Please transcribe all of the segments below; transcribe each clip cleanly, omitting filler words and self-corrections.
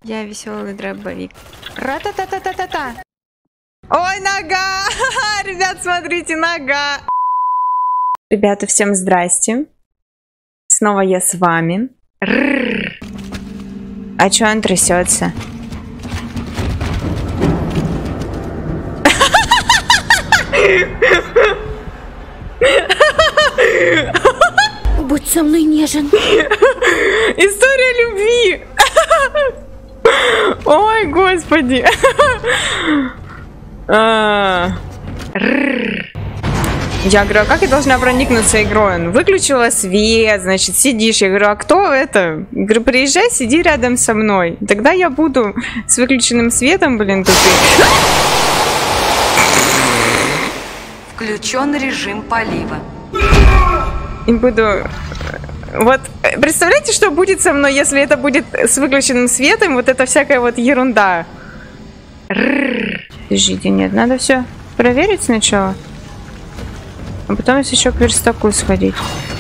Я веселый дробовик. Ра-та-та-та-та-та-та. Ой, нога! Ребят, смотрите, нога! Ребята, всем здрасте. Снова я с вами. А чё он трясется? Будь со мной нежен. История любви. Ой, господи. Я говорю, а как я должна проникнуться игрой? Он выключила свет, значит, сидишь. Я говорю, а кто это? Я говорю, приезжай, сиди рядом со мной. Тогда я буду с выключенным светом, блин, тут. Включен режим полива. И буду... Вот, представляете, что будет со мной, если это будет с выключенным светом? Вот это всякая вот ерунда. Подождите, нет, надо все проверить сначала. А потом еще к верстаку сходить.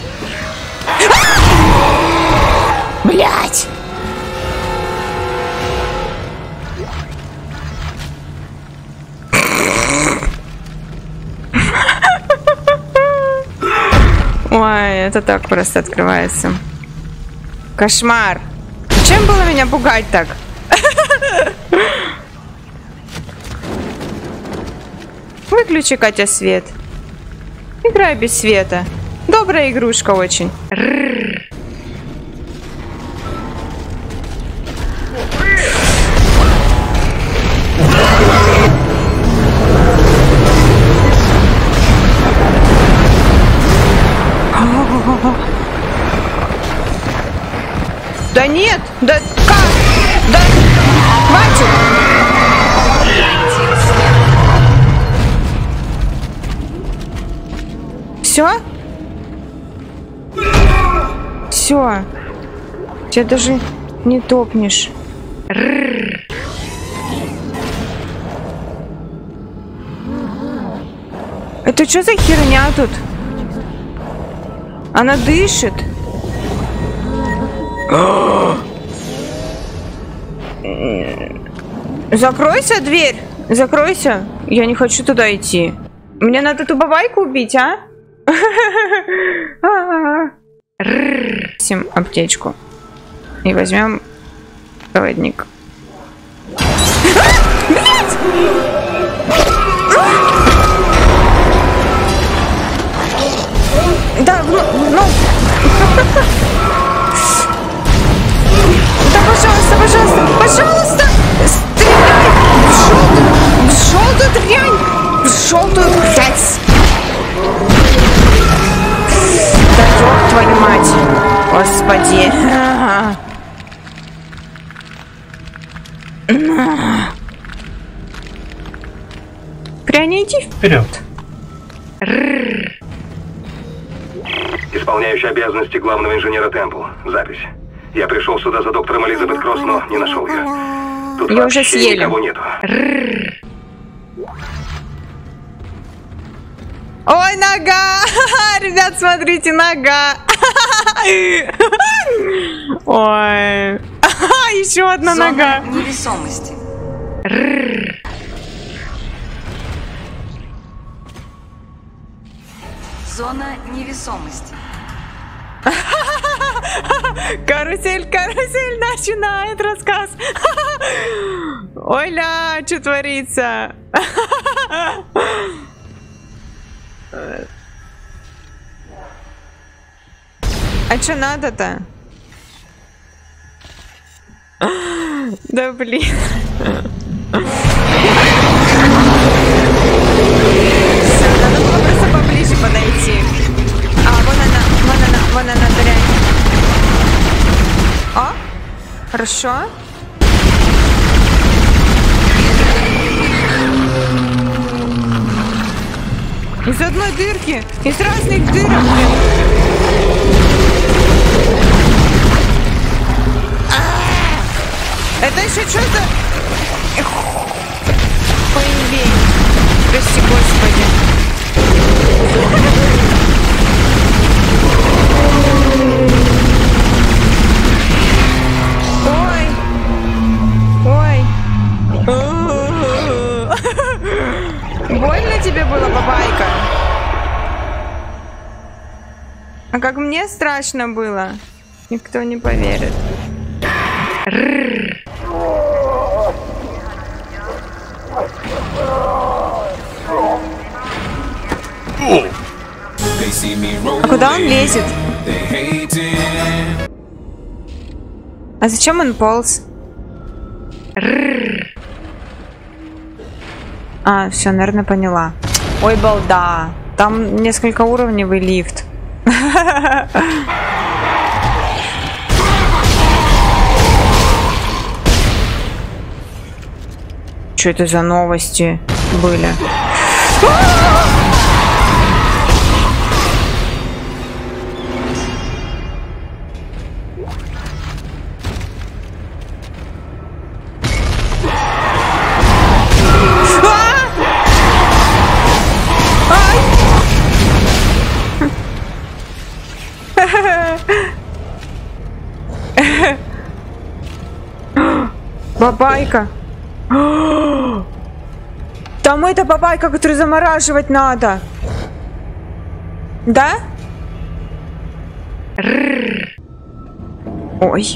Блять! Ой, это так просто открывается. Кошмар. Чем было меня пугать так? Выключи, Катя, свет. Играй без света. Добрая игрушка очень. Да нет, да как? Да хватит. Все? Все. Тебя даже не топнешь. Это что за херня тут? Она дышит. Закройся, дверь. Закройся. Я не хочу туда идти. Мне надо ту бабайку убить, а? Всем аптечку. И возьмем проводник. Да, ну. Да, пожалуйста, пожалуйста, пожалуйста, стреляй в желтую дрянь, в желтую грязь. Да ёб твою мать, господи. Пряня, иди вперед. Исполняющий обязанности главного инженера Темпл. Запись. Я пришел сюда за доктором Элизабет Кросс, но не нашел ее. Тут ее уже съели. Никого нету. Ой, нога! Ребят, смотрите, нога! Ой. Еще одна нога. Зона невесомости. Зона невесомости. Карусель, карусель начинает рассказ. Ой-ля, что творится? А что надо-то? Да блин. Надо было просто поближе подойти. А, вон она, дрянь. О, хорошо. Из одной дырки, из разных дырок, блин. Это еще что за... Поимбень. Прости, господи. Ой. Больно тебе было, бабайка? А как мне страшно было? Никто не поверит. А куда он лезет? А зачем он полз? А, все, наверное, поняла. Ой, балда. Там несколько уровневый лифт. Что это за новости были? Бабайка. Там это бабайка, которую замораживать надо. Да? Ой.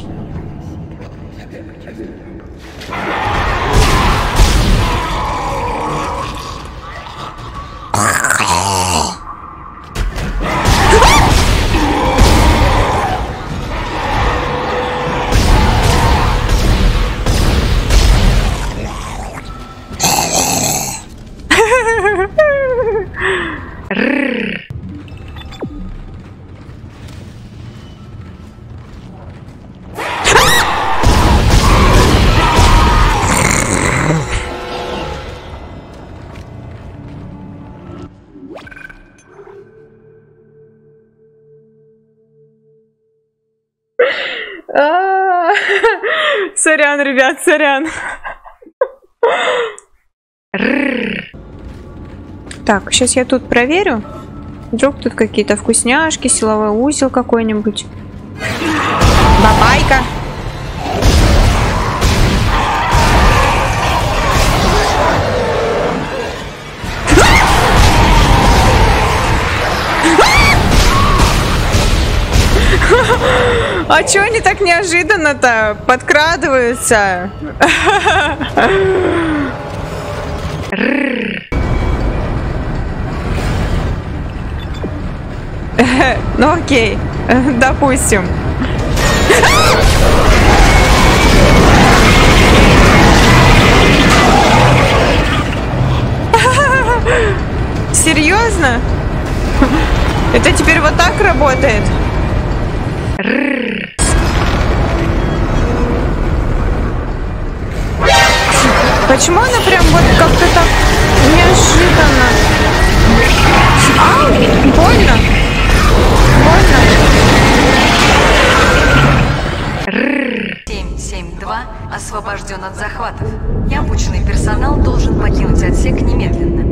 Сорян, ребят, сорян. Так, сейчас я тут проверю. Вдруг тут какие-то вкусняшки, силовой узел какой-нибудь. Бабайка. А чё они так неожиданно-то подкрадываются? Ну окей, допустим. Серьезно? Это теперь вот так работает? Почему она прям вот как-то так неожиданно? Ау, больно. Больно. 772 освобожден от захватов. Необученный персонал должен покинуть отсек немедленно.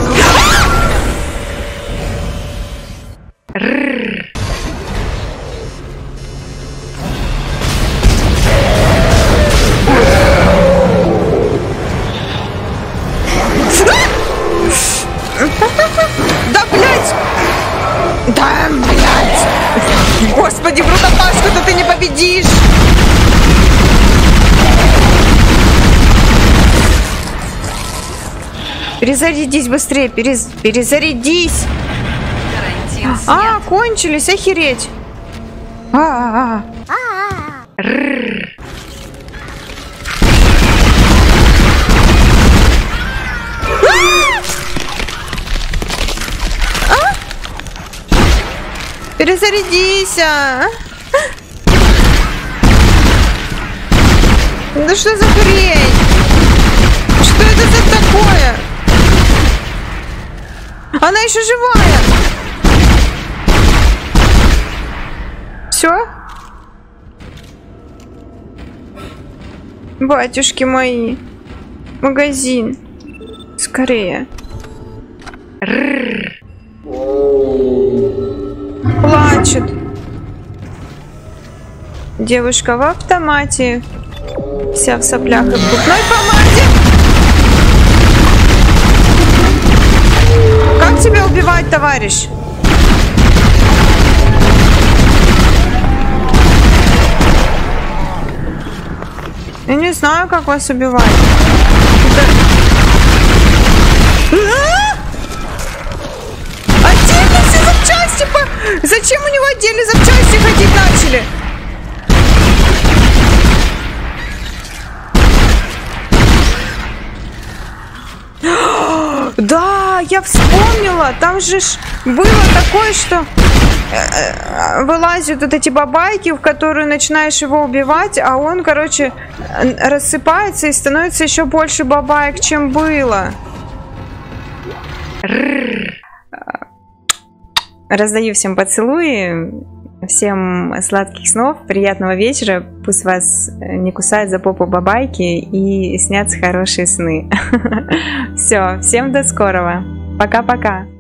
Да, блядь! Да, блядь! Господи, брутопашку-то ты не победишь! Перезарядись быстрее, перезарядись! Карантин снят. А, кончились, охереть! Перезарядись! Да что за хрень? Что это за такое? Она еще живая! Все? Батюшки мои. Магазин. Скорее. Плачет. Девушка в автомате. Вся в соплях и в губной помаде. Как тебя убивать, товарищ? Я не знаю, как вас убивать. Отдельно все запчасти! Зачем у него отдельно запчасти ходить начали? Да, я вспомнила. Там же было такое, что вылазят вот эти бабайки, в которые начинаешь его убивать, а он, короче, рассыпается и становится еще больше бабаек, чем было. Раздаю всем поцелуи, всем сладких снов, приятного вечера. Пусть вас не кусают за попу бабайки и снятся хорошие сны. Все, всем до скорого. Пока-пока.